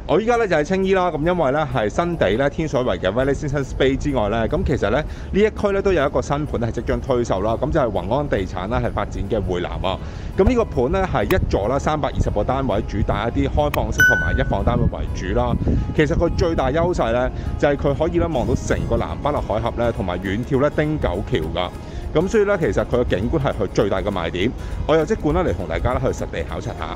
我依家咧就喺青衣啦，咁因為咧係新地咧天水圍嘅 Valley Central Space 之外咧，咁其實咧呢一區咧都有一個新盤係即將推售啦，咁就係宏安地產咧係發展嘅匯南啊。咁呢個盤咧係一座啦320個單位，主打一啲開放式同埋一房單位為主啦。其實佢最大優勢咧就係佢可以咧望到成個南巴勒海峽咧，同埋遠眺咧汀九橋㗎。咁所以咧其實佢嘅景觀係佢最大嘅賣點。我又即管咧嚟同大家咧去實地考察下。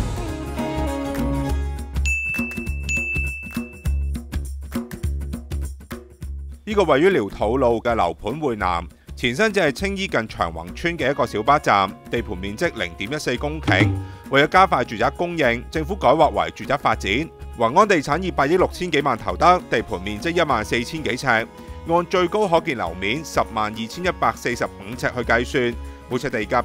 呢個位於寮肚路嘅樓盤匯南，前身就係青衣近長宏村嘅一個小巴站，地盤面積0.14公頃。為咗加快住宅供應，政府改劃為住宅發展。宏安地產以8億6千幾萬投得，地盤面積14000幾尺，按最高可建樓面102145尺去計算，每尺地價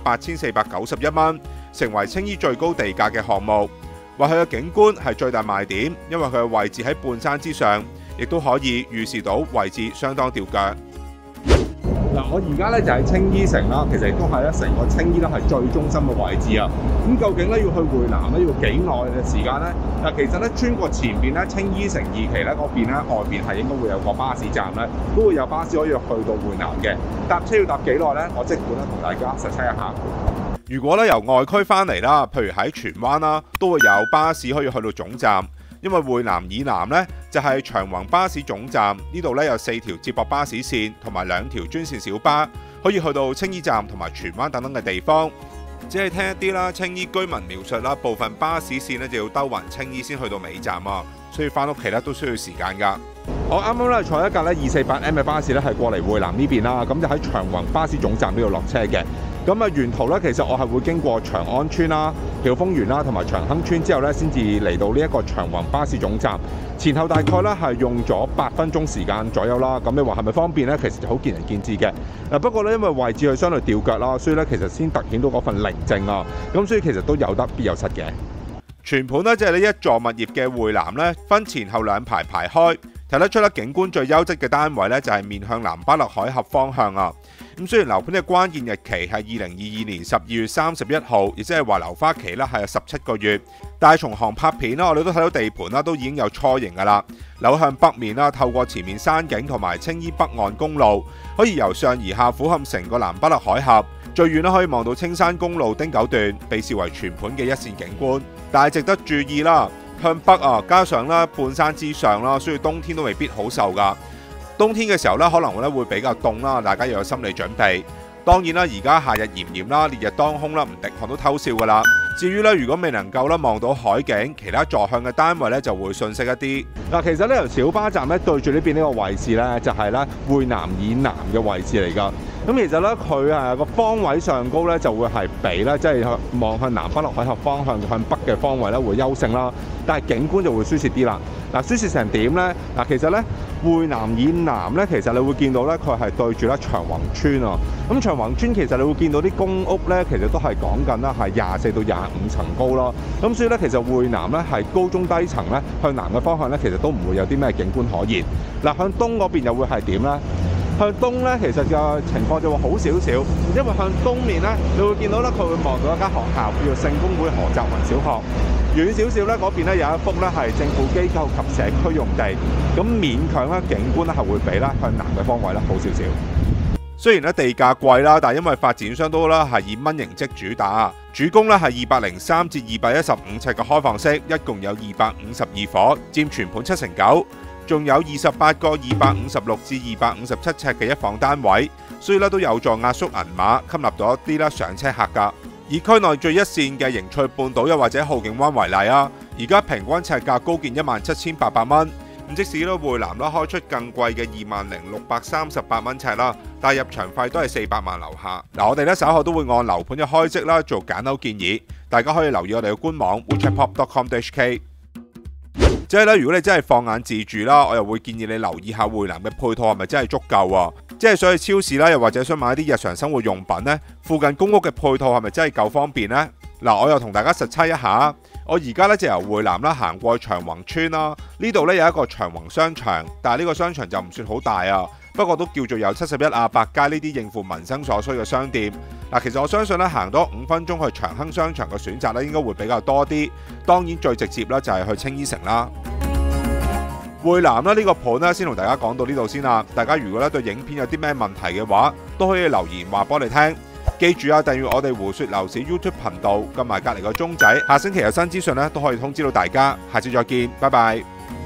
8491蚊，成為青衣最高地價嘅項目。話佢嘅景觀係最大賣點，因為佢嘅位置喺半山之上。亦都可以預示到位置相當吊腳。嗱，我而家咧就喺青衣城啦，其實亦都係咧成個青衣咧係最中心嘅位置啊。咁究竟咧要去匯南咧要幾耐嘅時間咧？嗱，其實咧穿過前邊咧青衣城2期咧嗰邊咧外邊係應該會有個巴士站咧，都會有巴士可以去到匯南嘅。搭車要搭幾耐咧？我即管咧同大家實測一下。如果咧由外區翻嚟啦，譬如喺荃灣啦，都會有巴士可以去到總站。因為匯南以南呢，就係長宏巴士總站，呢度呢有4條接駁巴士線同埋2條專線小巴，可以去到青衣站同埋荃灣等等嘅地方。只係聽一啲啦，青衣居民描述啦，部分巴士線呢就要兜環青衣先去到尾站啊，所以翻屋企呢都需要時間㗎。我啱啱咧坐一架咧248M 嘅巴士咧係過嚟匯南呢邊啦，咁就喺長宏巴士總站呢度落車嘅。咁啊，沿途咧其實我係會經過長安村啦、曉峰園啦同埋長亨村之後咧，先至嚟到呢一個長宏巴士總站。前後大概咧係用咗8分鐘時間左右啦。咁你話係咪方便咧？其實就好見仁見智嘅。嗱，不過咧因為位置係相對吊腳啦，所以咧其實先突顯到嗰份寧靜啊。咁所以其實都有得必有失嘅。全盤咧即係呢一座物業嘅匯南咧，分前後2排排開。睇得出咧，景觀最優質嘅單位咧就係面向南巴勒海峽方向啊！咁雖然樓盤嘅關鍵日期係2022年12月31號，亦即係話樓花期咧係有17個月，但係從航拍片啦，我哋都睇到地盤啦都已經有雛形㗎啦。樓向北面啦，透過前面山景同埋青衣北岸公路，可以由上而下俯瞰成個南巴勒海峽。最遠咧可以望到青山公路汀九段，被視為全盤嘅一線景觀。但係值得注意啦。向北啊，加上咧半山之上啦，所以冬天都未必好受㗎。冬天嘅時候咧，可能咧會比較凍啦，大家要有心理準備。當然啦，而家夏日炎炎啦，烈日當空啦，唔敵寒都偷笑㗎啦。至於咧，如果未能夠咧望到海景，其他座向嘅單位咧就會遜色一啲。嗱，其實呢由小巴站咧對住呢邊呢個位置咧，就係咧匯南以南嘅位置嚟㗎。咁其實咧，佢個方位上高咧就會係比咧，即係望向南巴勒海峽方向向北嘅方位咧會優勝啦。但係景觀就會輸蝕啲啦。嗱，輸蝕成點咧？嗱，其實咧匯南以南咧，其實你會見到咧，佢係對住咧長宏村啊。咁長宏村其實你會見到啲公屋咧，其實都係講緊啦，係24到25層高咯。咁所以咧，其實匯南咧係高中低層咧向南嘅方向咧，其實都唔會有啲咩景觀可言。嗱，向東嗰邊又會係點咧？向東咧，其實嘅情況就會好少少，因為向東面咧，你會見到咧，佢會望到一間學校叫做聖公會何澤文小學。遠少少咧，嗰邊咧有一幅咧係政府機構及社區用地，咁勉強咧景觀咧係會比咧向南嘅方位咧好少少。雖然咧地價貴啦，但係因為發展商都啦係以蚊型積主打，主攻咧係203至215尺嘅開放式，一共有252伙，佔全盤79%。仲有28個256至257尺嘅一房單位，所以咧都有助壓縮銀碼，吸納到一啲啦上車客㗎。以區內最一線嘅盈翠半島又或者浩景灣為例啊，而家平均尺價高見17800蚊。咁即使咧匯南啦開出更貴嘅20638蚊尺啦，但係入場費都係400萬樓下。嗱，我哋咧稍後都會按樓盤嘅開則啦做揀樓建議，大家可以留意我哋嘅官網 wechatpop.com.hk。即係咧，如果你真係放眼自住啦，我又會建議你留意下匯南嘅配套係咪真係足夠啊？即係想去超市啦，又或者想買一啲日常生活用品呢，附近公屋嘅配套係咪真係夠方便呢？嗱，我又同大家實測一下，我而家咧就由匯南啦行過去長宏村啦，呢度咧有一個長宏商場，但係呢個商場就唔算好大啊。不過都叫做有71啊、百佳呢啲應付民生所需嘅商店。嗱，其實我相信咧行多5分鐘去長亨商場嘅選擇咧應該會比較多啲。當然最直接咧就係去青衣城啦。 匯南啦呢個盤咧，先同大家講到呢度先啦。大家如果咧對影片有啲咩問題嘅話，都可以留言話俾我哋聽。記住啊，訂閱我哋胡說樓市 YouTube 頻道，撳埋隔離個鐘仔，下星期有新資訊咧都可以通知到大家。下次再見，拜拜。